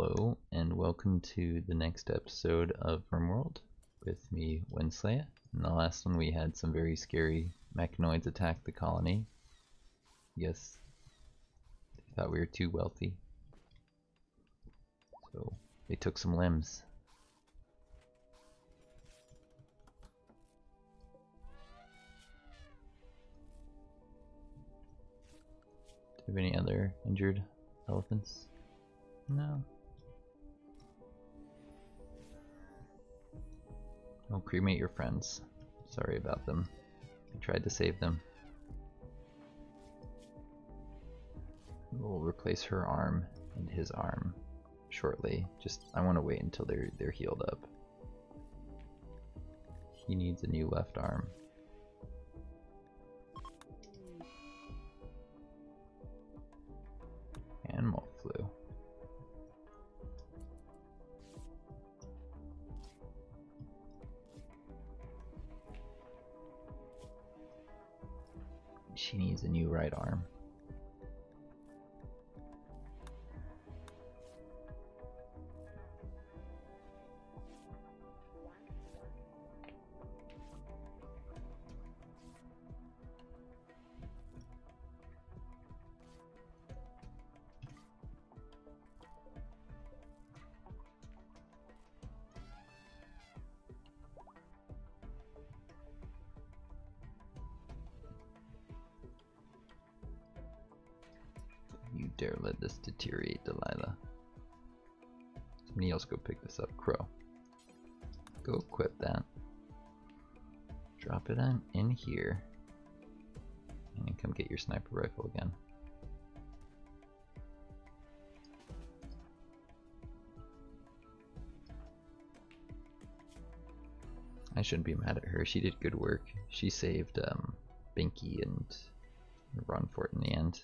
Hello and welcome to the next episode of RimWorld with me, Winsley. In the last one we had some very scary mechanoids attack the colony. Yes, they thought we were too wealthy, so they took some limbs. Do you have any other injured elephants? No. Don't cremate your friends. Sorry about them. I tried to save them. We'll replace her arm and his arm shortly. I want to wait until they're healed up. He needs a new left arm. Animal flu. She needs a new right arm. You dare let this deteriorate, Delilah. Somebody else go pick this up. Crow. Go equip that. Drop it in here. And then come get your sniper rifle again. I shouldn't be mad at her. She did good work. She saved Binky and Run for it in the end.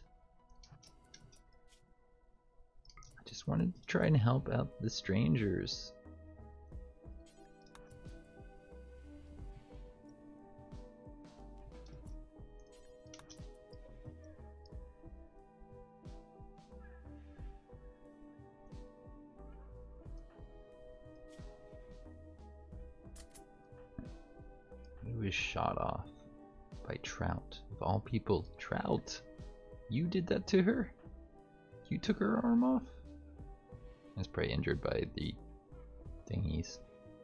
Just wanted to try and help out the strangers. He was shot off by Trout. Of all people, Trout! You did that to her? You took her arm off? I was probably injured by the thingies.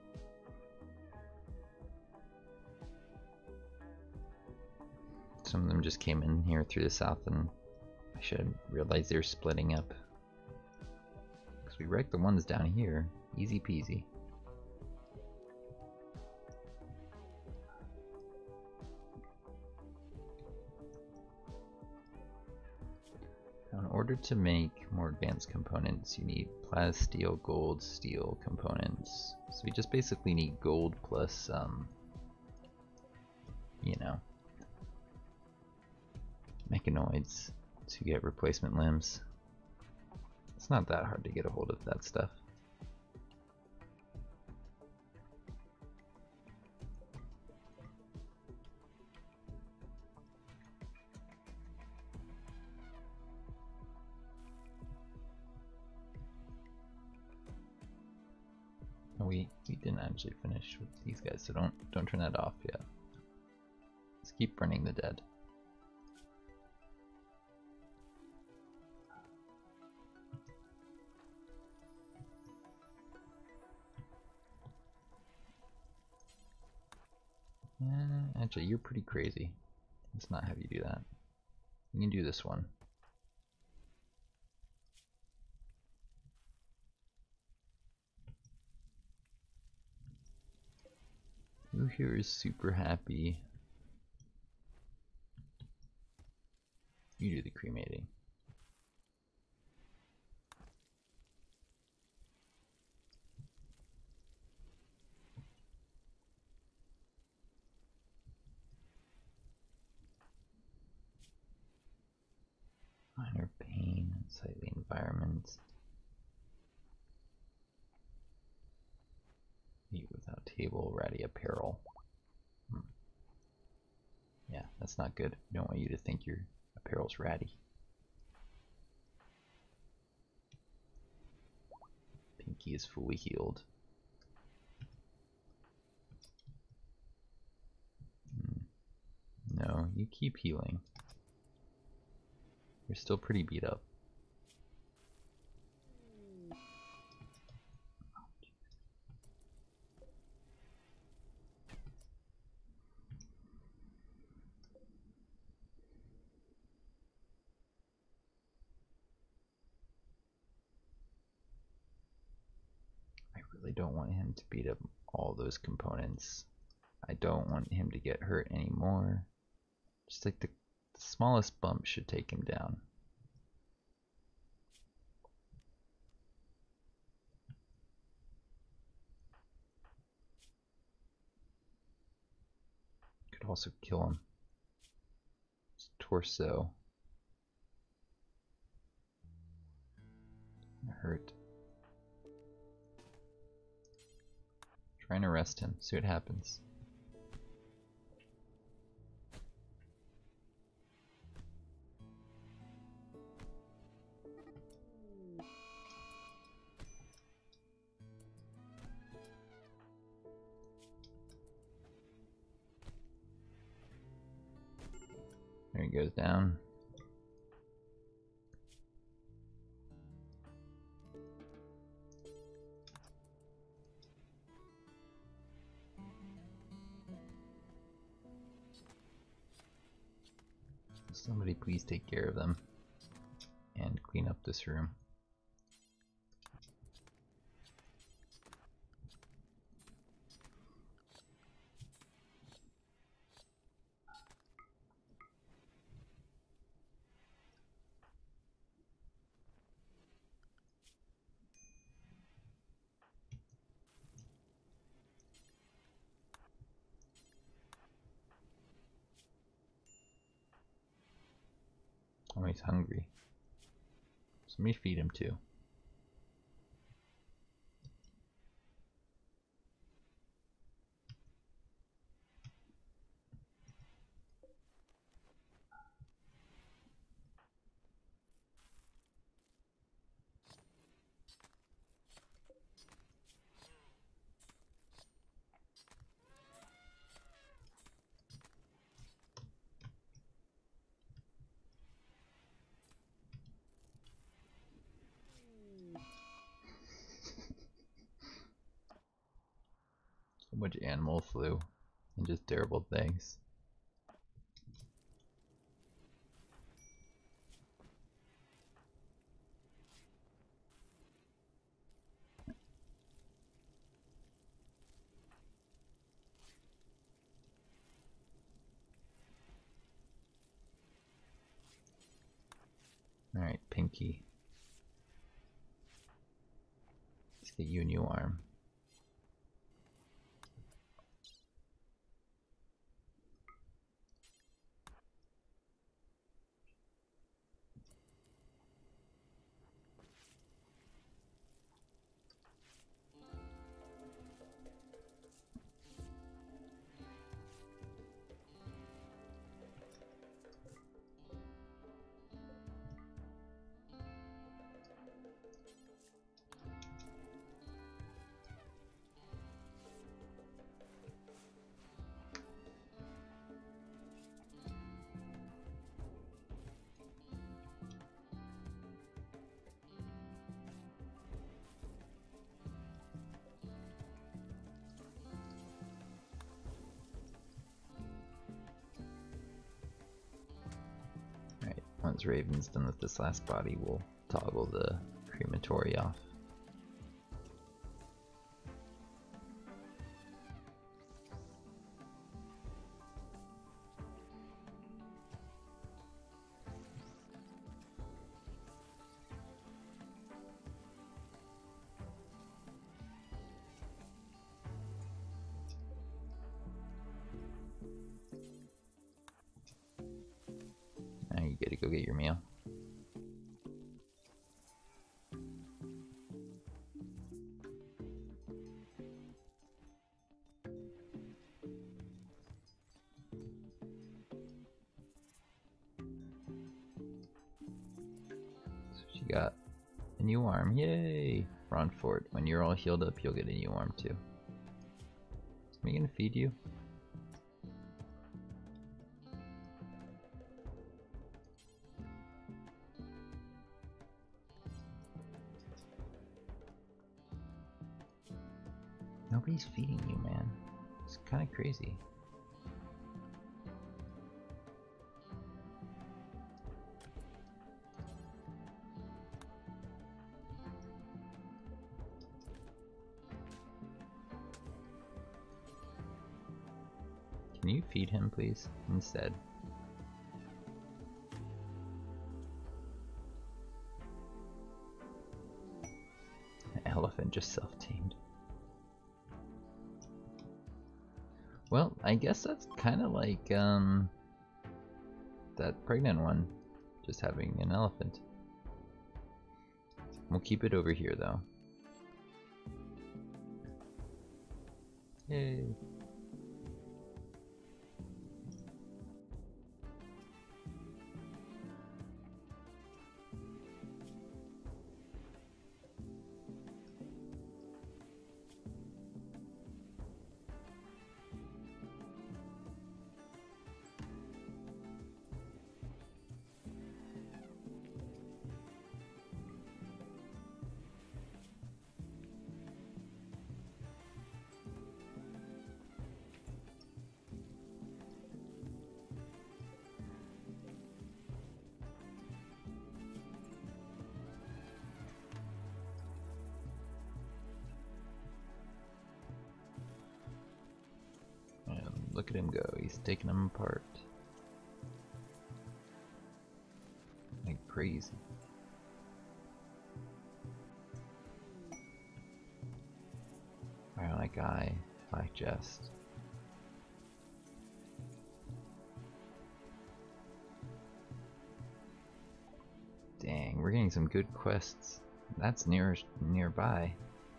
Some of them just came in here through the south, and I should have realized they were splitting up. Because we wrecked the ones down here. Easy peasy. In order to make more advanced components, you need plasteel, gold, steel components. So we just basically need gold plus, you know, mechanoids to get replacement limbs. It's not that hard to get a hold of that stuff. We didn't actually finish with these guys, so don't turn that off yet. Let's keep burning the dead. Actually, you're pretty crazy. Let's not have you do that. You can do this one. Who here is super happy? You do the cremating. Minor pain, unsightly environments. Eat without table, ratty apparel. Yeah, that's not good. We don't want you to think your apparel's ratty. Pinky is fully healed. No, you keep healing. You're still pretty beat up. I really don't want him to beat up all those components. I don't want him to get hurt anymore. Just like the smallest bump should take him down. Could also kill him. His torso. Hurt. Trying to arrest him, see what happens. There he goes down. Somebody please take care of them and clean up this room. Oh, he's hungry. Somebody feed him too. So much animal flu and just terrible things. Alright, Pinky. Let's get you a new arm. Once Raven's done with this last body, we'll toggle the crematory off. Now you get to go get your meal. So she got A new arm, yay! Ron Fort. When you're all healed up, you'll get a new arm too. Am I gonna feed you? Nobody's feeding you, man. It's kind of crazy. Can you feed him, please, instead? The elephant just self-tamed. Well, I guess that's kind of like that pregnant one, just having an elephant. We'll keep it over here, though. Yay! Look at him go, he's taking them apart. Like crazy. Bionic eye, black chest. Dang, we're getting some good quests. That's nearby.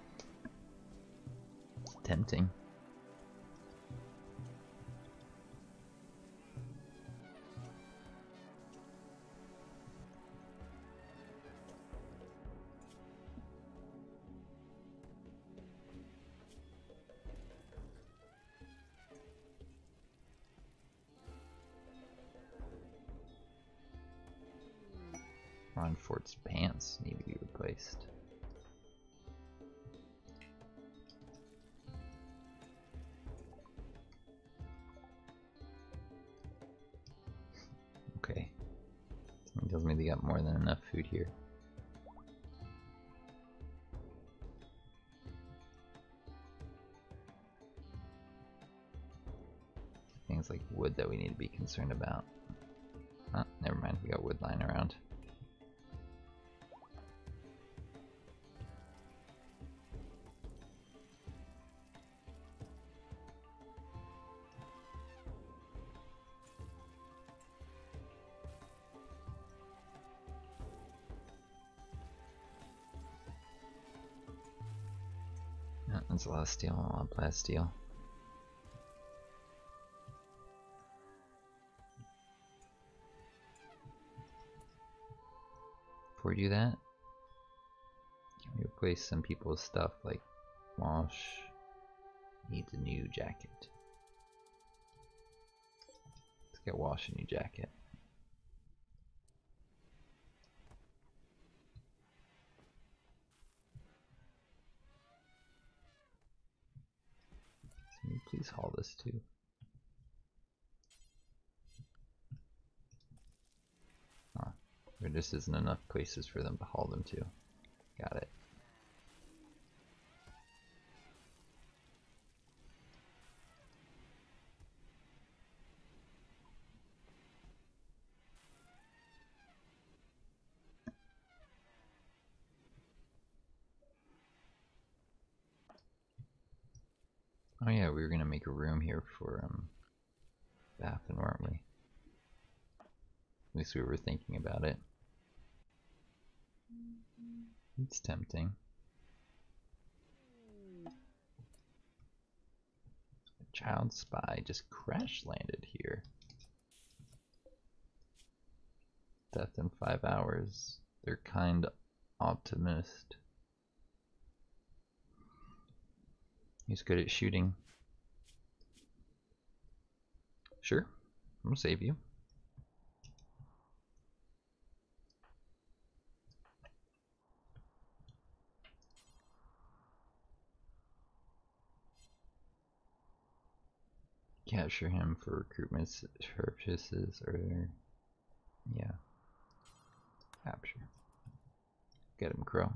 It's tempting. Ron Fort's pants need to be replaced. Okay. Something tells me they got more than enough food here. Things like wood that we need to be concerned about. Oh, never mind, we got wood lying around. That's a lot of steel, a lot of plasteel. Before we do that, can we replace some people's stuff like Wash needs a new jacket. Let's get Wash a new jacket. Can you please haul this too? Huh. There just isn't enough places for them to haul them to. Got it. Oh yeah, we were gonna make a room here for Bathan, weren't we? At least we were thinking about it. It's tempting. A child spy just crash landed here. Death in 5 hours. They're kind optimist. He's good at shooting. Sure, I'm gonna save you. Capture him for recruitment purposes, or yeah, capture. Get him, Crow.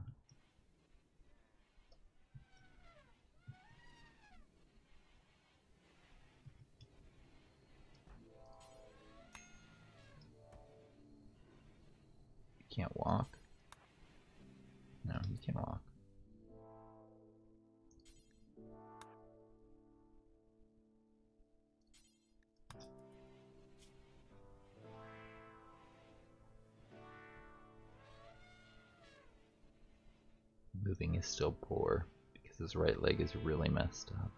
You can't walk. No, you can walk. Moving is still poor because his right leg is really messed up.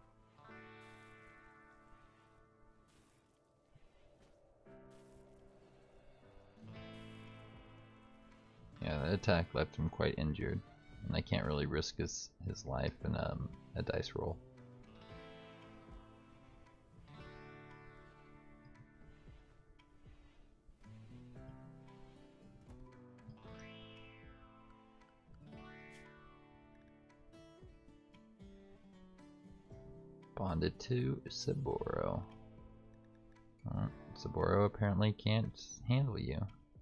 Yeah, that attack left him quite injured, and I can't really risk his life in a dice roll. Bonded to Saburo. Saburo apparently can't handle you.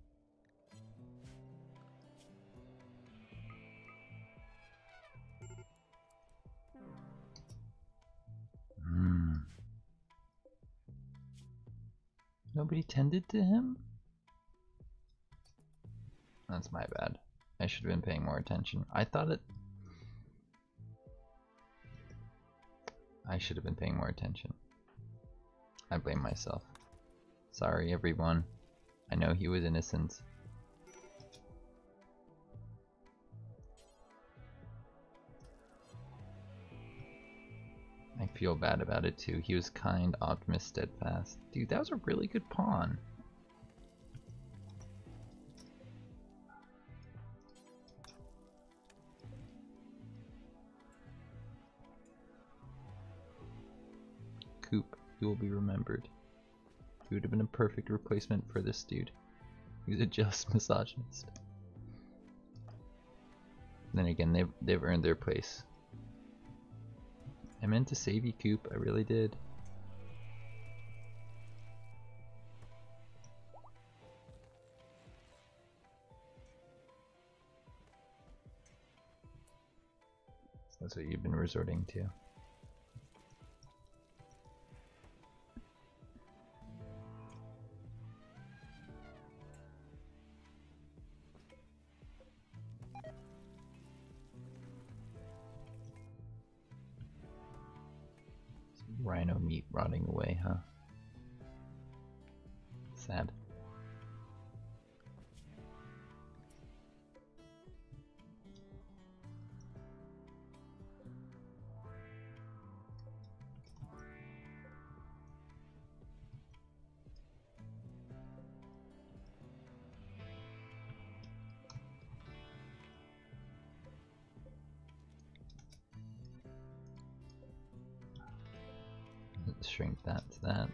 Nobody tended to him? That's my bad. I should have been paying more attention. I should have been paying more attention. I blame myself. Sorry, everyone. I know he was innocent. I feel bad about it too. He was kind, optimist, steadfast. Dude, that was a really good pawn. Coop, you will be remembered. He would have been a perfect replacement for this dude. He was a just misogynist. Then again, they've earned their place. I meant to save you, Coop. I really did. So that's what you've been resorting to. Rhino meat rotting away, huh? Sad. Let's shrink that to that.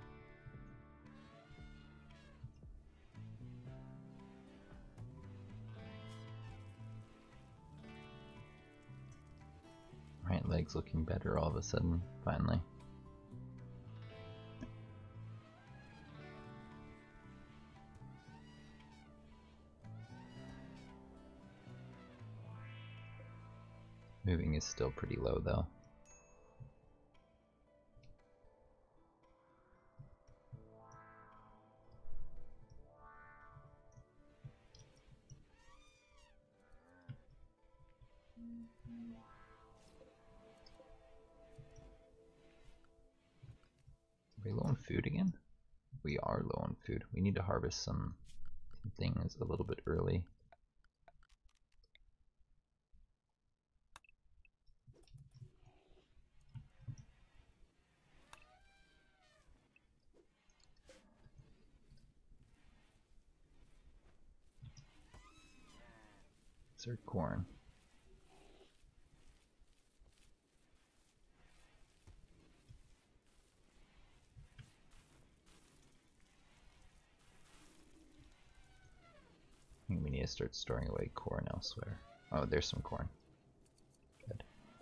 Right leg's looking better all of a sudden, finally. Moving is still pretty low though. Are we low on food again? We are low on food. We need to harvest some things a little bit early. Insert corn. I think we need to start storing away corn elsewhere. Oh, there's some corn. Good.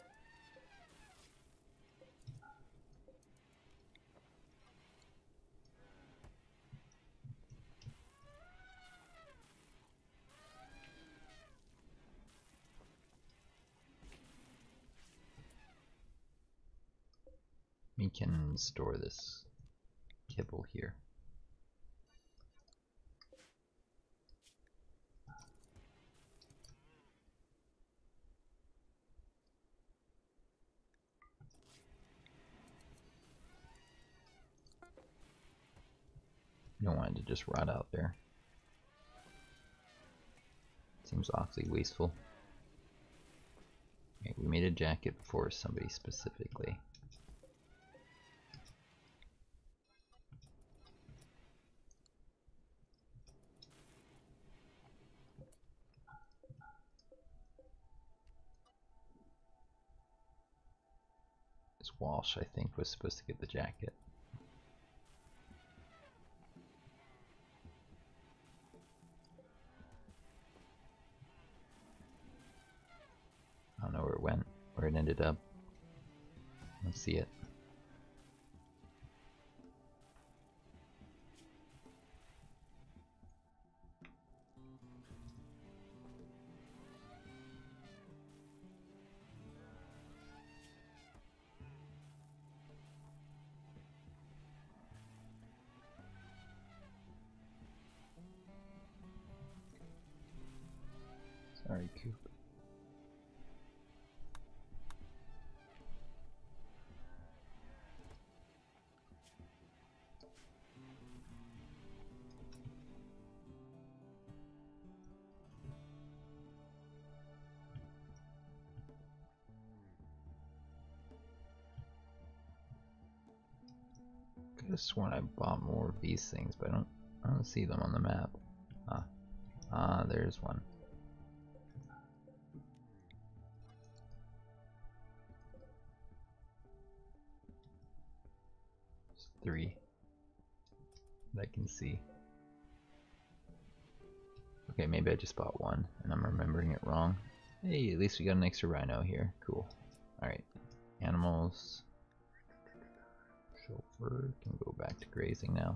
We can store this kibble here. You don't want it to just rot out there. Seems awfully wasteful. Okay, we made a jacket for somebody specifically. This Walsh, I think, was supposed to get the jacket. I don't know where it went, where it ended up. Let's see it. Sorry, Coop. Could have sworn I bought more of these things, but I don't see them on the map. There's one. There's 3 that I can see. Okay, maybe I just bought 1 and I'm remembering it wrong. Hey, at least we got an extra rhino here. Cool. Alright. Animals. Chauffeur can go back to grazing now.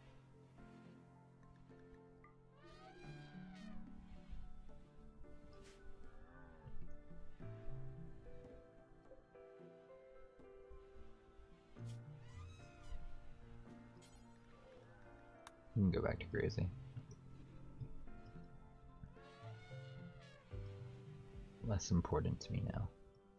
You can go back to grazing. Less important to me now.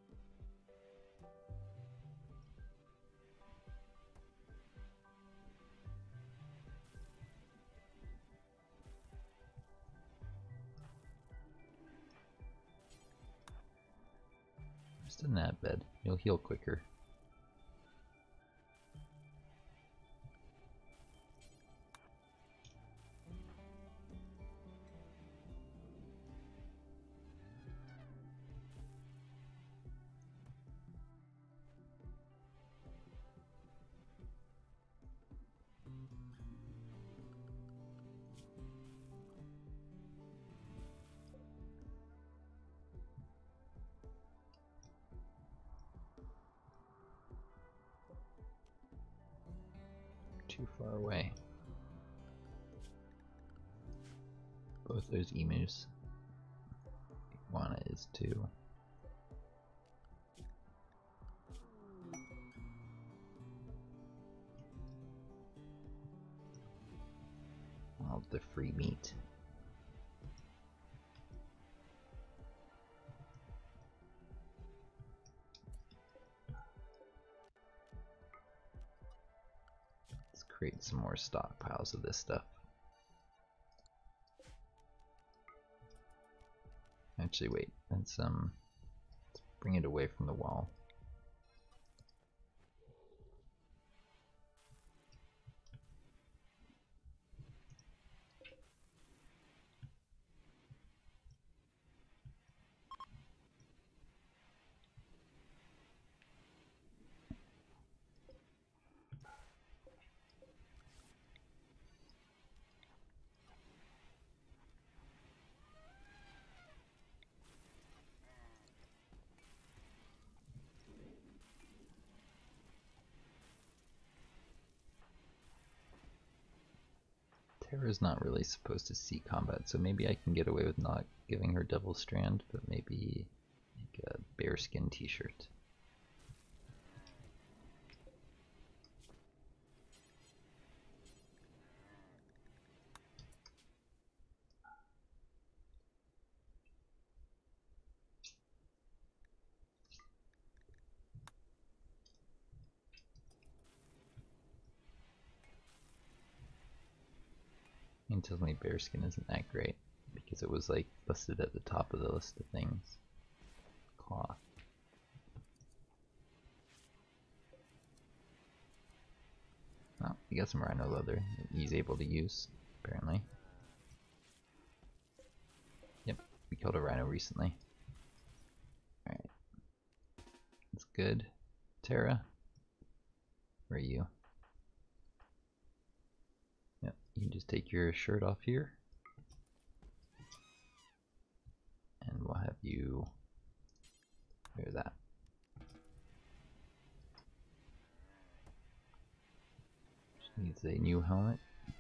Just in that bed. You'll heal quicker. Too far away. Both those emus. Iguana is too. All the free meat. Create some more stockpiles of this stuff. Actually, wait. Let's bring it away from the wall. Terra's not really supposed to see combat, so maybe I can get away with not giving her Devil Strand, but maybe make a bearskin t-shirt. It tells me bearskin isn't that great because it was like listed at the top of the list of things. Cloth. Oh, we got some rhino leather that he's able to use, apparently. Yep, we killed a rhino recently. Alright. That's good. Terra, where are you? Yep, you can just take your shirt off here. And we'll have you wear that. She needs a new helmet.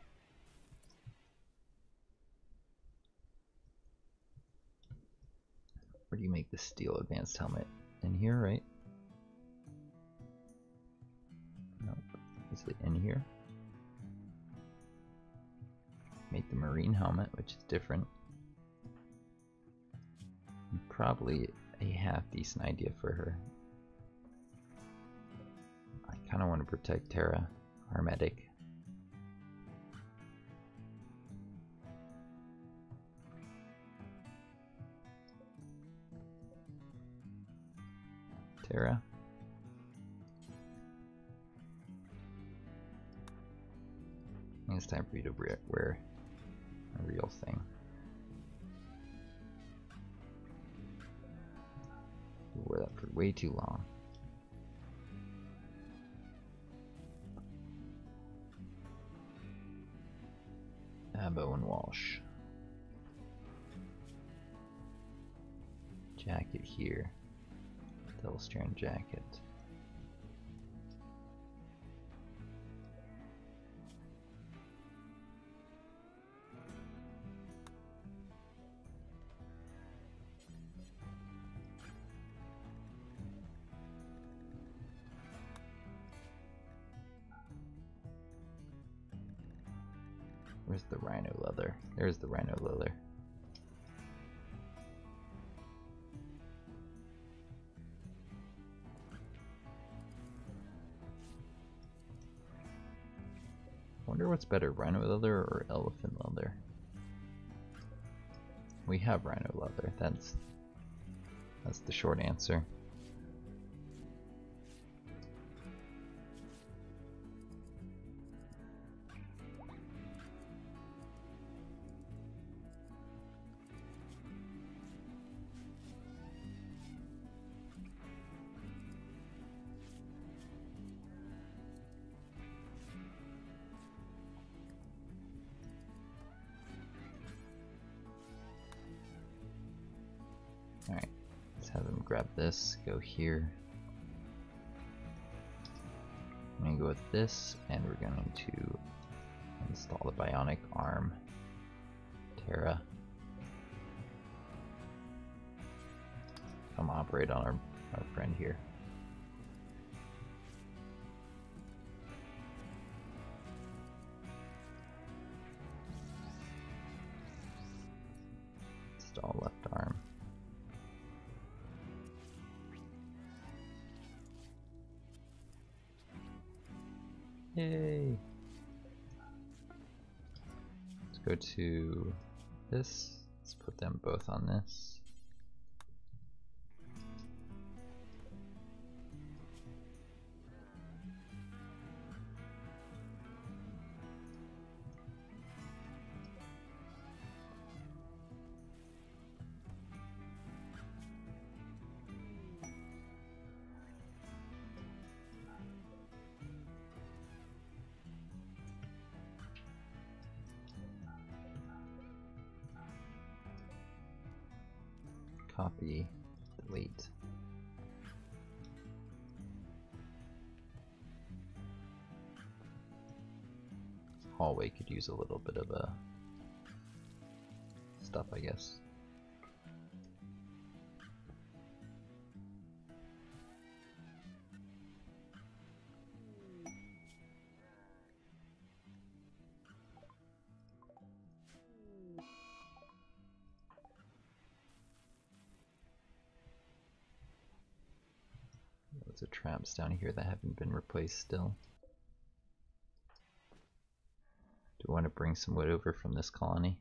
Where do you make the steel advanced helmet? In here, right? Nope. Is it in here? Make the marine helmet, which is different. And probably a half decent idea for her. I kind of want to protect Terra, our medic. Terra. I think it's time for you to wear a real thing. You wore that for way too long. Abo and Walsh. Jacket here. Double strand jacket. Where's the rhino leather? There's the rhino leather. Wonder what's better, rhino leather or elephant leather? We have rhino leather. That's the short answer. Alright, let's have them grab this, go here. I'm going to go with this, and we're going to install the bionic arm. Terra. Come operate on our friend here. Install left arm. Yay! Let's go to this. Let's put them both on this. Copy, delete. hallway could use a little bit of stuff, I guess. Loads of traps down here that haven't been replaced still. Do I want to bring some wood over from this colony?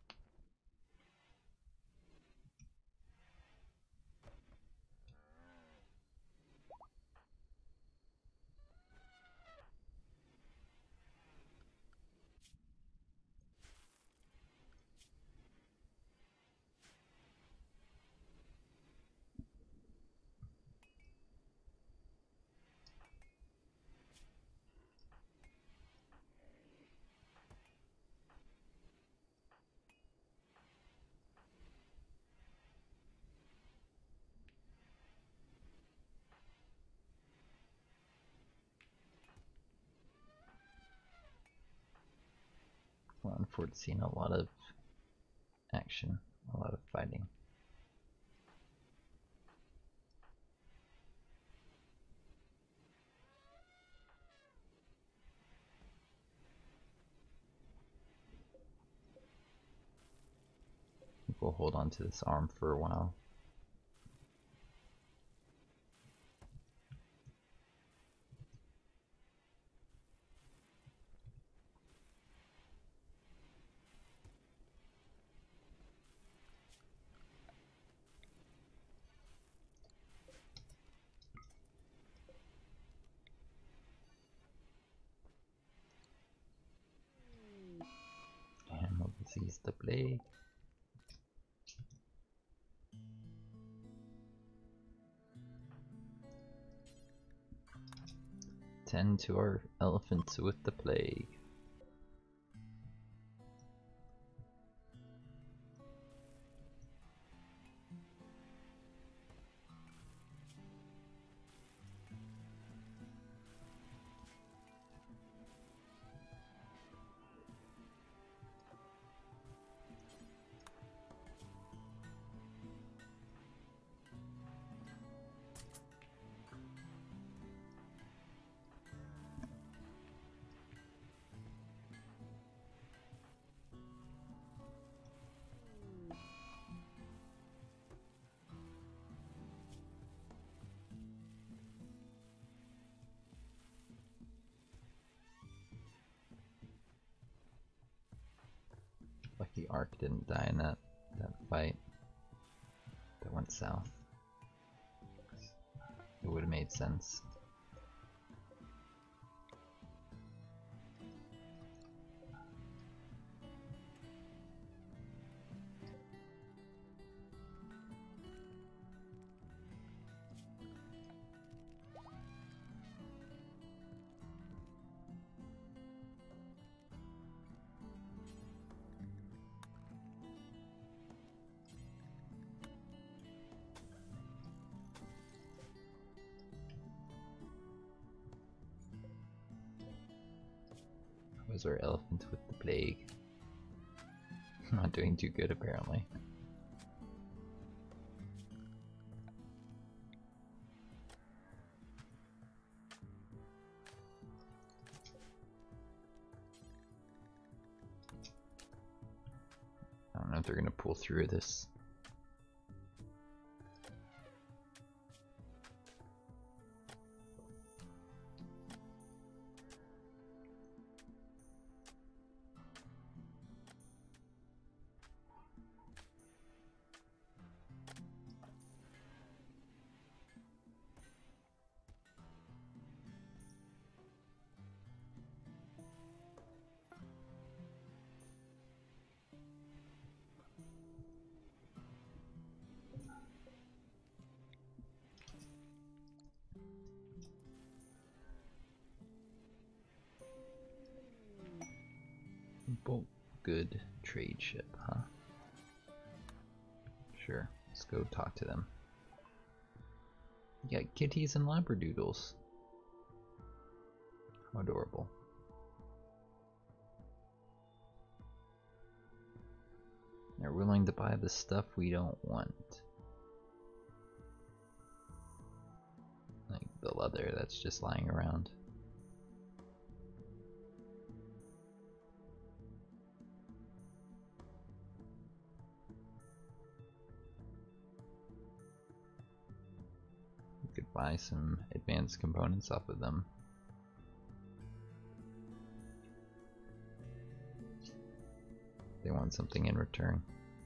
Well, forward to seeing a lot of action, a lot of fighting. I think we'll hold on to this arm for a while. And we'll seize the plague. Tend to our elephants with the plague. Lucky Ark didn't die in that fight that went south. It would have made sense. Was our elephant with the plague? Not doing too good apparently. I don't know if they're gonna pull through this. Boat good trade ship, huh? Sure, let's go talk to them. You got kitties and labradoodles. How adorable. They're willing to buy the stuff we don't want. Like the leather that's just lying around. We could buy some advanced components off of them. They want something in return.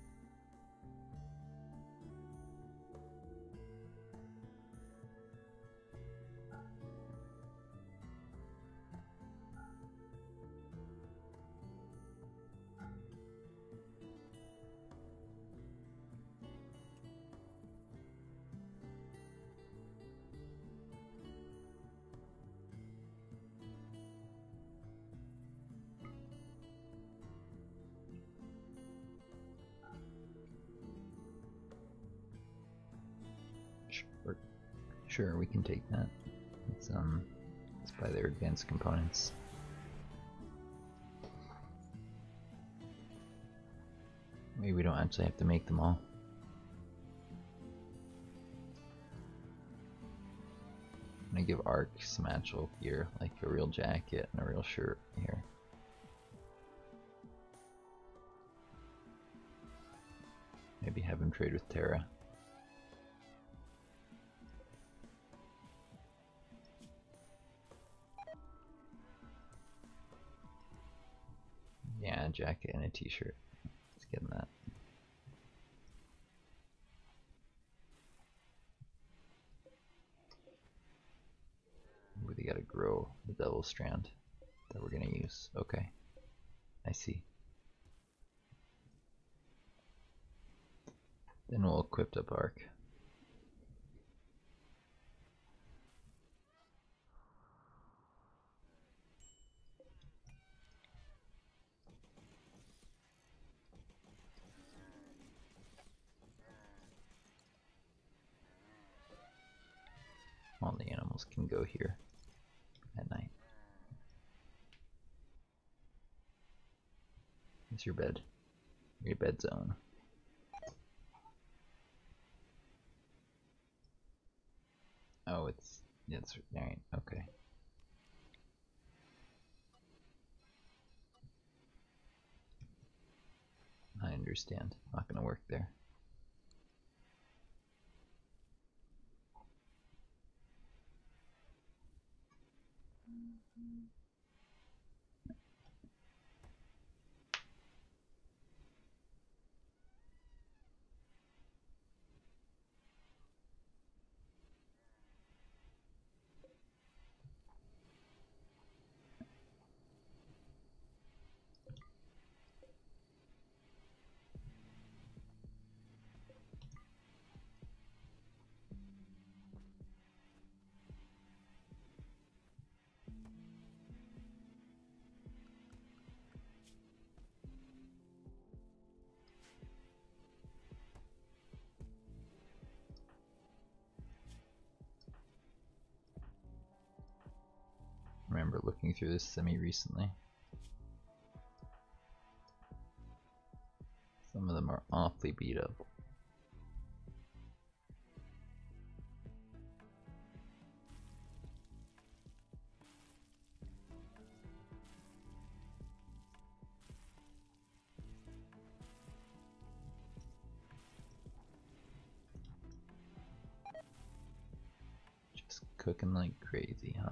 Sure, we can take that. Let's buy their advanced components. Maybe we don't actually have to make them all. I'm gonna give Ark some actual gear, like a real jacket and a real shirt here. Maybe have him trade with Terra. Yeah, a jacket and a t-shirt. Let's get in that. We gotta grow the devil strand that we're gonna use. Okay, I see. Then we'll equip up Ark. All the animals can go here at night. It's your bed. Your bed zone. Oh, it's alright, okay. I understand. Not gonna work there. Remember looking through this semi recently. Some of them are awfully beat up. Just cooking like crazy, huh?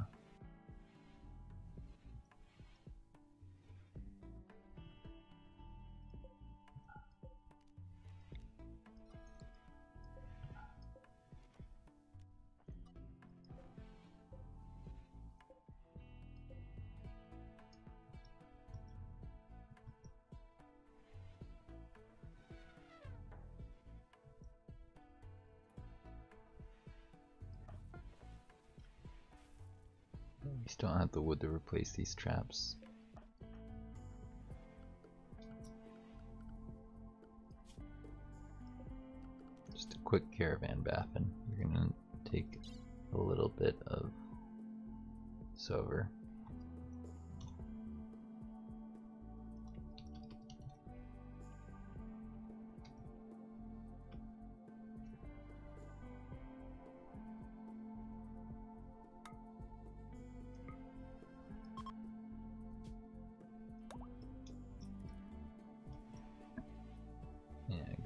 We still don't have the wood to replace these traps. Just a quick caravan baffin. You're gonna take a little bit of silver.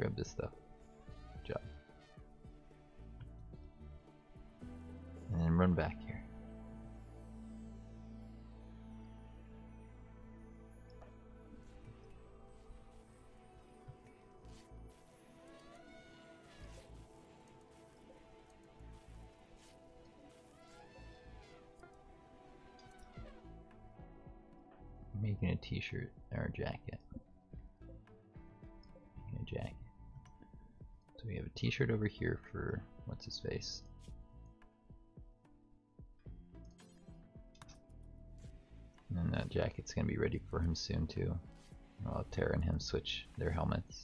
grab this stuff. Good job. And then run back here. Making a t-shirt or a jacket. Making a jacket. So we have a t-shirt over here for what's his face. And then that jacket's gonna be ready for him soon too. I'll have Tara and him switch their helmets.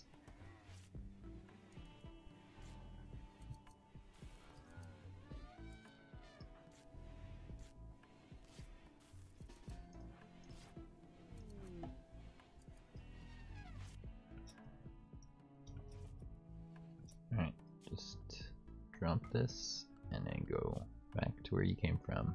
Alright, just drop this and then go back to where you came from.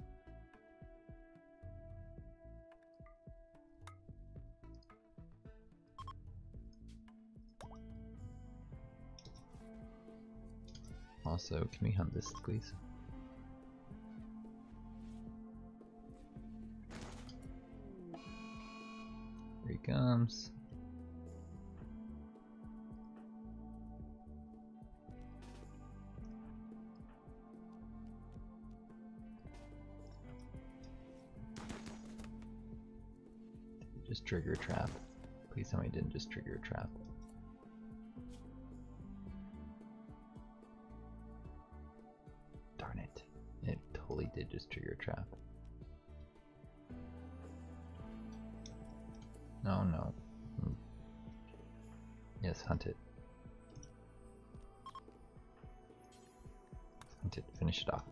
Also, can we hunt this, please? Here he comes. Did it just trigger a trap? Please tell me it didn't just trigger a trap. Darn it. It totally did just trigger a trap. No, no. Yes, hunt it. Hunt it, finish it off.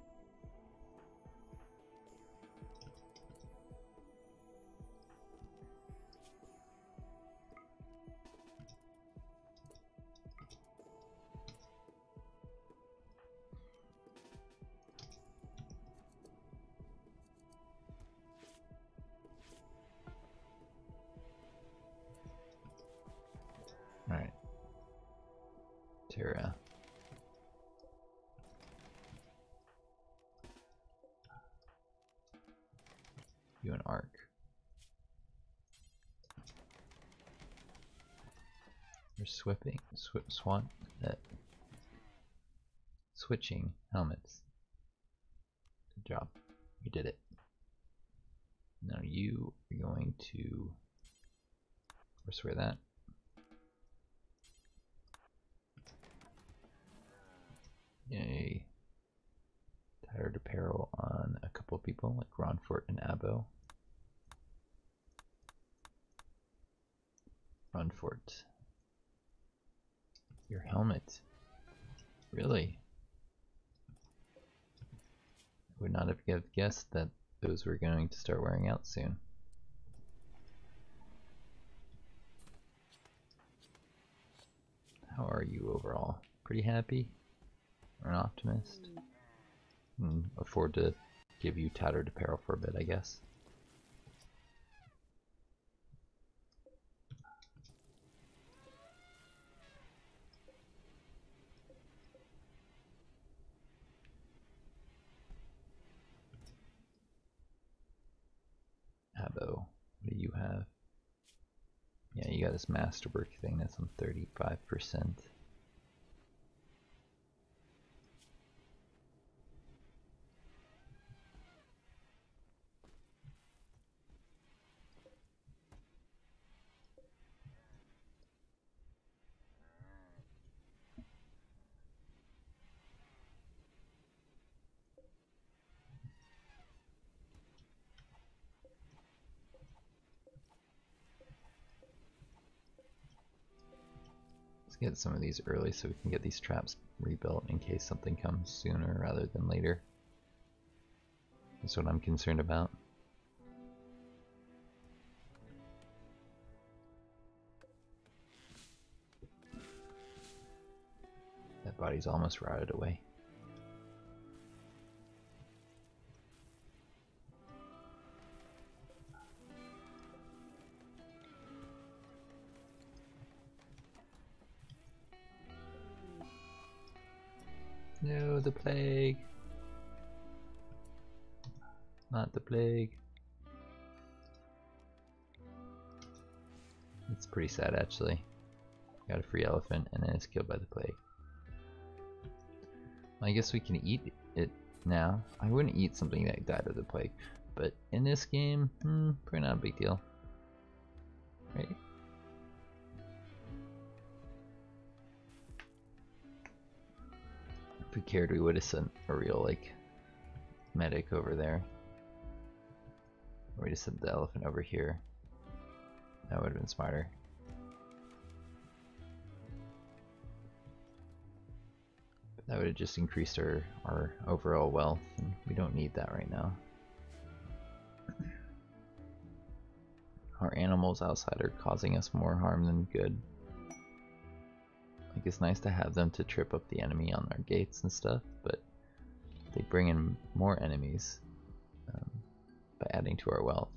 Alright. Tara. You an arc. You're switching helmets. Good job. You did it. Now you are going to forswear that. A tattered apparel on a couple of people like Ronfort and Abo. Ronfort, your helmet, really? I would not have guessed that those were going to start wearing out soon. How are you overall? Pretty happy? Or an optimist? Afford to give you tattered apparel for a bit, I guess. Abo, what do you have? Yeah, you got this masterwork thing that's on 35%. Get some of these early so we can get these traps rebuilt in case something comes sooner rather than later. That's what I'm concerned about. That body's almost rotted away. No, the plague. Not the plague. It's pretty sad actually. Got a free elephant and then it's killed by the plague. I guess we can eat it now. I wouldn't eat something that died of the plague, but in this game, probably not a big deal. Right? If we cared, we would have sent a real like medic over there. Or we just sent the elephant over here. That would have been smarter. But that would have just increased our overall wealth, and we don't need that right now. Our animals outside are causing us more harm than good. Like, it's nice to have them to trip up the enemy on our gates and stuff, but they bring in more enemies by adding to our wealth.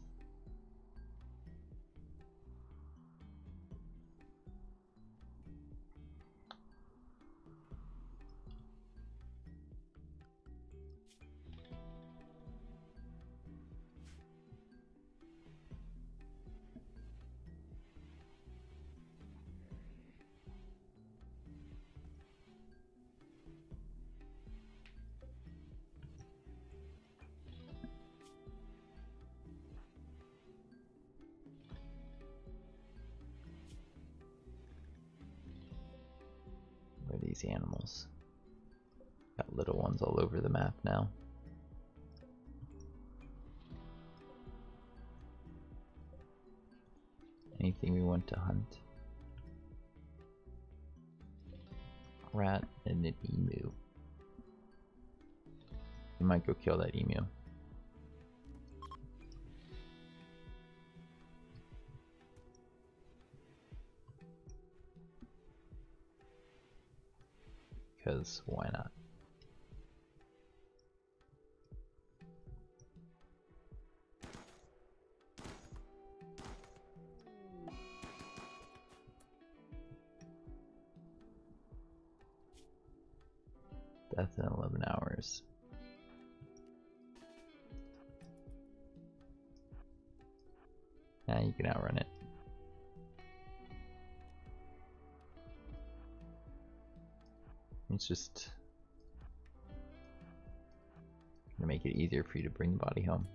Where are these animals? Got little ones all over the map now. Anything we want to hunt? Rat and an emu. We might go kill that emu. Because why not? Death in 11 hours. Now you can outrun it. It's just gonna make it easier for you to bring the body home.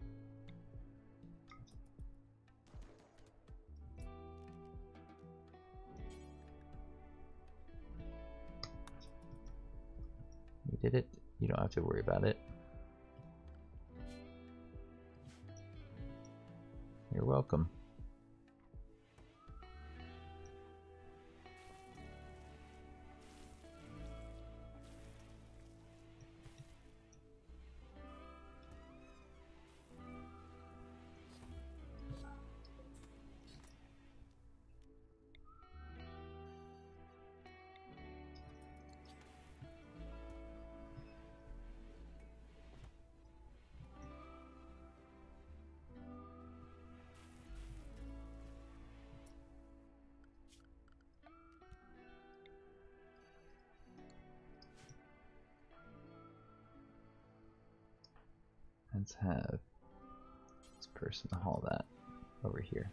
You did it. You don't have to worry about it. You're welcome. Let's have this person haul that over here.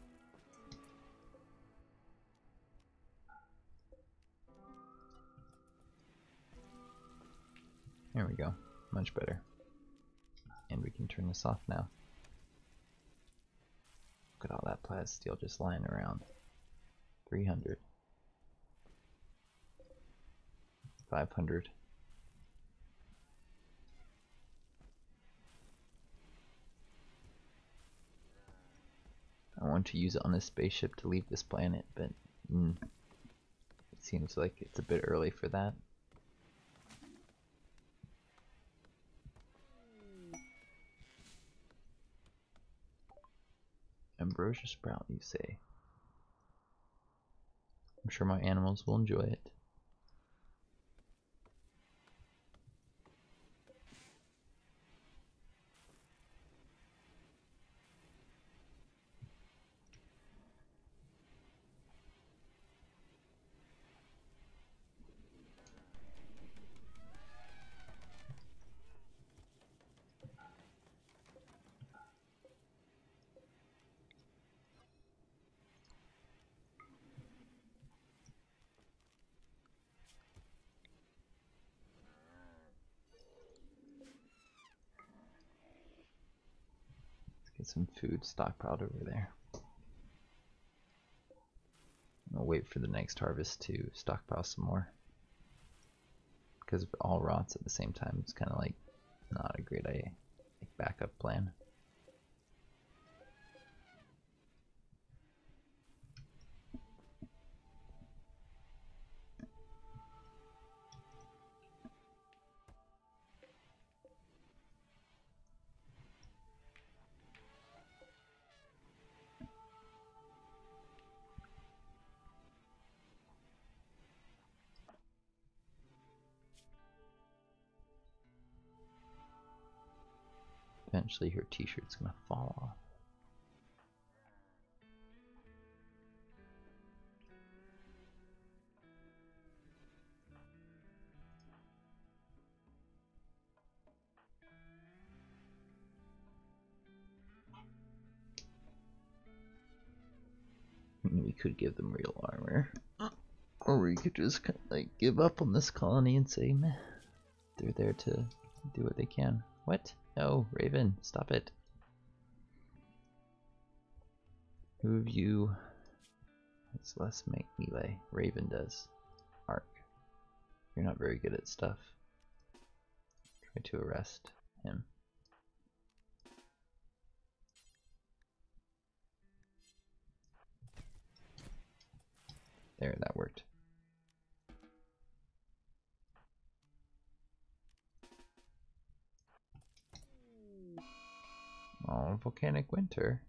There we go. Much better. And we can turn this off now. Look at all that plasteel just lying around. 300. 500. I want to use it on a spaceship to leave this planet, but it seems like it's a bit early for that. Ambrosia sprout, you say? I'm sure my animals will enjoy it. some food stockpiled over there. I'll wait for the next harvest to stockpile some more. Because if it all rots at the same time, it's kind of like not a great idea, like backup plan. Eventually her t-shirt's gonna fall off. We could give them real armor. Or we could just kind of like give up on this colony and say, meh, they're there to do what they can. What? No, Raven, stop it. Who of you has less make melee? Raven does. Arc. You're not very good at stuff. Try to arrest him. There, that worked. Oh, volcanic winter.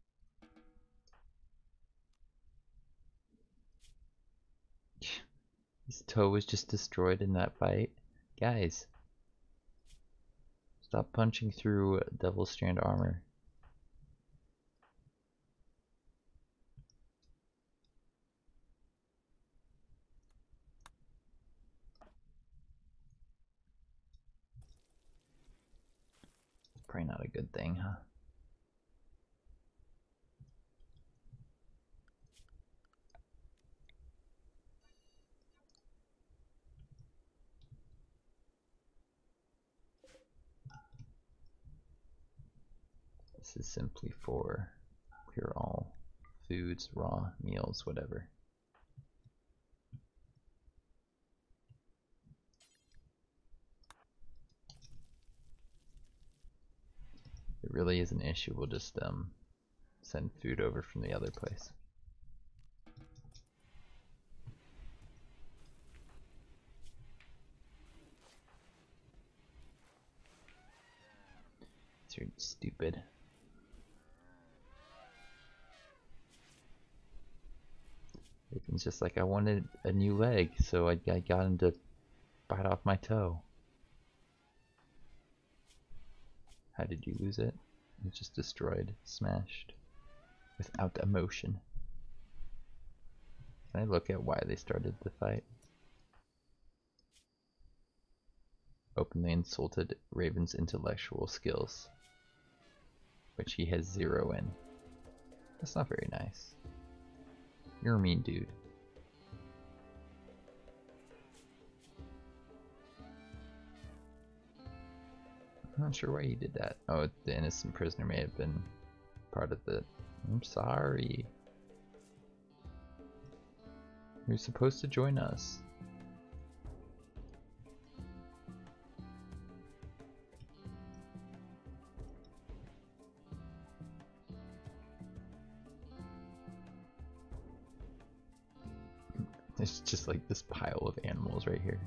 His toe was just destroyed in that fight. Guys, stop punching through Devil Strand armor. Probably not a good thing, huh? This is simply for clear all foods, raw meals, whatever. If it really is an issue, we'll just send food over from the other place. You're stupid. It's just like I wanted a new leg, so I got him to bite off my toe. How did you lose it? It's just destroyed, smashed, without emotion. Can I look at why they started the fight? Openly insulted Raven's intellectual skills, which he has 0 in. That's not very nice. You're a mean dude. I'm not sure why he did that. Oh, the innocent prisoner may have been part of the... I'm sorry. You're supposed to join us. It's just like this pile of animals right here.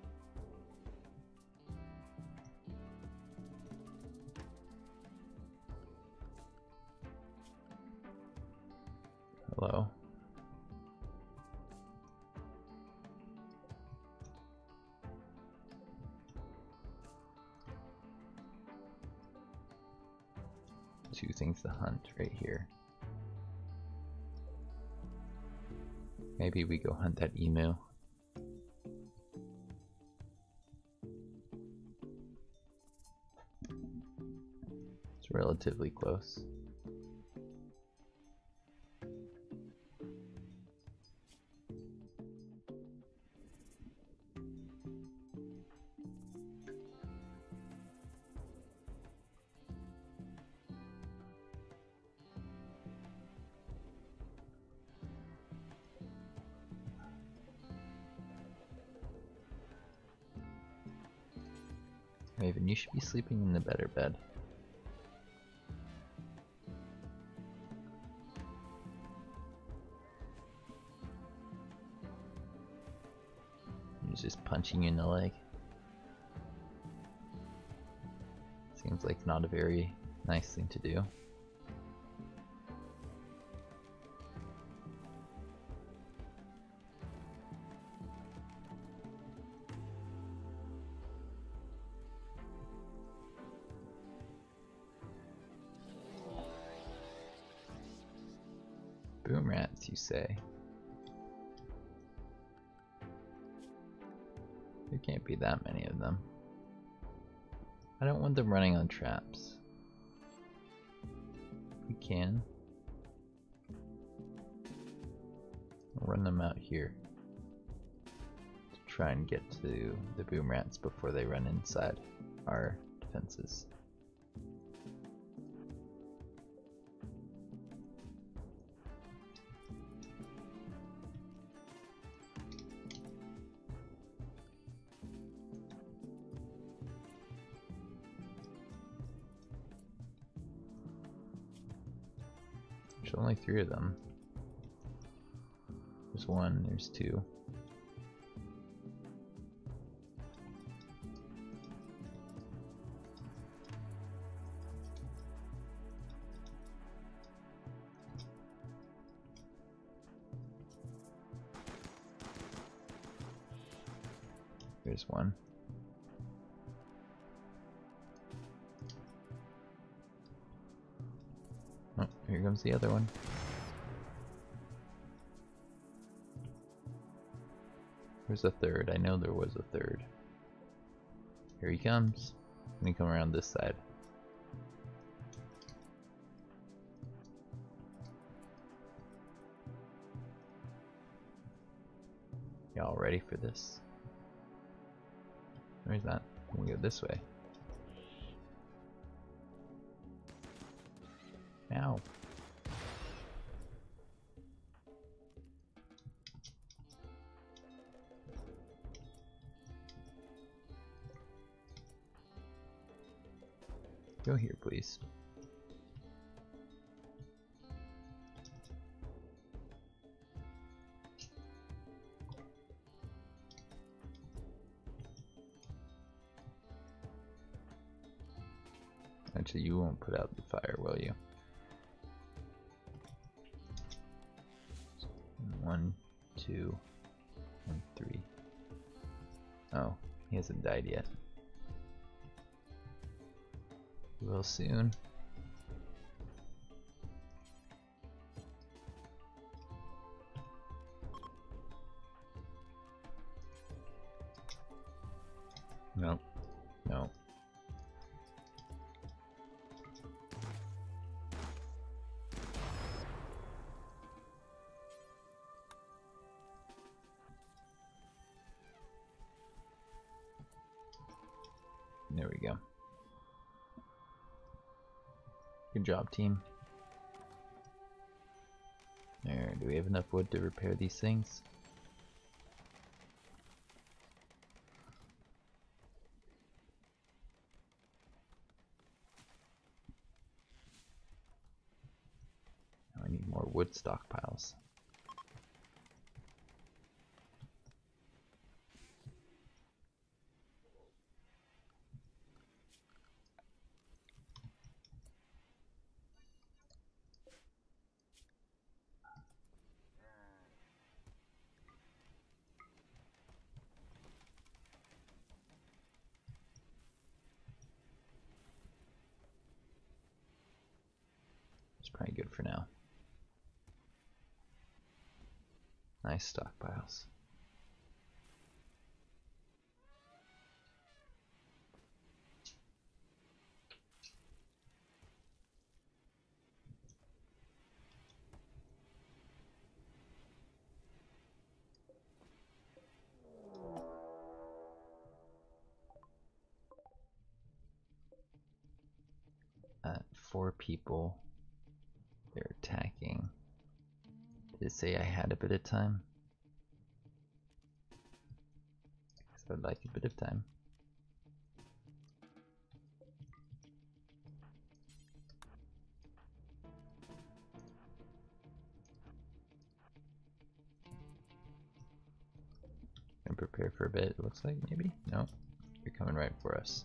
Hello. Two things to hunt right here. Maybe we go hunt that emu. It's relatively close. Raven, you should be sleeping in the better bed. He's just punching you in the leg. Seems like not a very nice thing to do. Boom rats, you say? There can't be that many of them. I don't want them running on traps. We can. I'll run them out here to try and get to the boom rats before they run inside our defenses. There's only 3 of them. There's 1, there's 2. There's 1. Oh, here comes the other one. There's a 3rd. I know there was a 3rd. Here he comes. Let me come around this side. Y'all ready for this? Where's that? We go this way. Ow. Go here, please. Actually, you won't put out the fire, will you? 1, 2, and 3. Oh, he hasn't died yet. He will soon. Nope. No. There we go. Good job, team. There, do we have enough wood to repair these things? Now I need more wood stockpiles. It's probably good for now. Nice stockpiles. At 4 people, they're attacking. Did it say I had a bit of time? I guess I'd like a bit of time. for a bit, it looks like, maybe? No, you're coming right for us.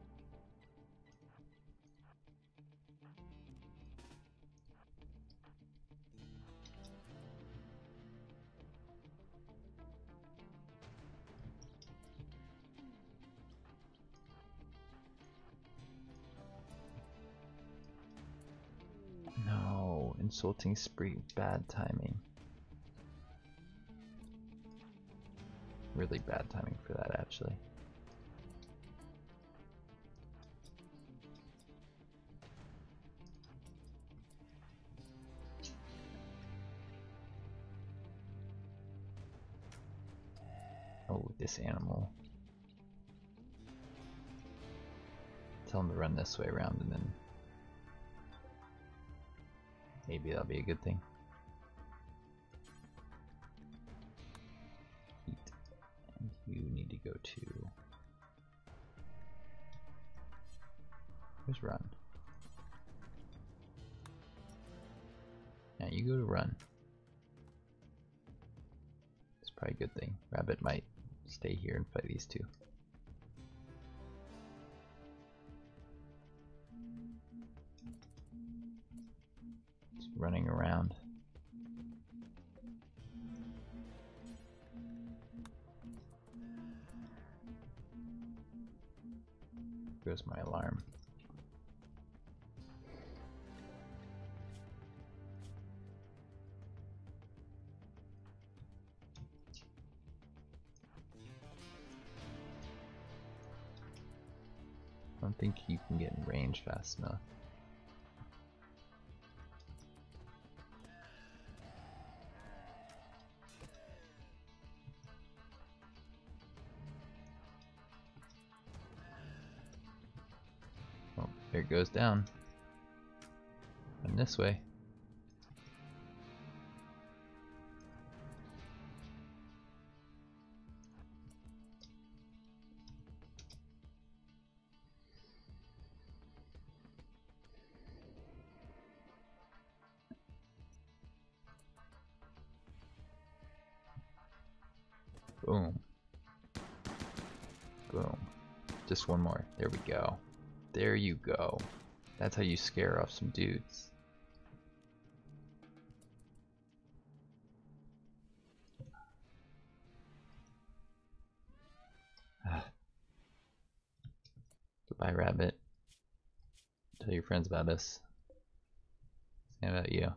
No, insulting spree, bad timing. Really bad timing for that, actually. Oh, this animal. Tell him to run this way around and then maybe that'll be a good thing. Eat. And you need to go to... Where's run? Yeah, you go to run. It's probably a good thing. Rabbit might stay here and fight these two. Just running around. Goes my alarm. I don't think you can get in range fast enough. Oh, there it goes down. And this way. Boom. Boom. Just one more. There we go. There you go. That's how you scare off some dudes. Goodbye, rabbit. Tell your friends about us. Say about you.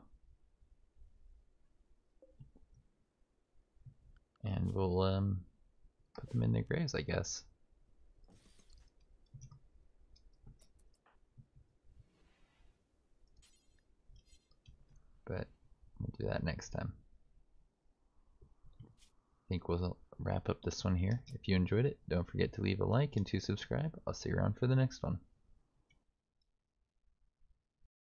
And we'll put them in their graves, I guess. But we'll do that next time. I think we'll wrap up this one here. If you enjoyed it, don't forget to leave a like and to subscribe. I'll see you around for the next one.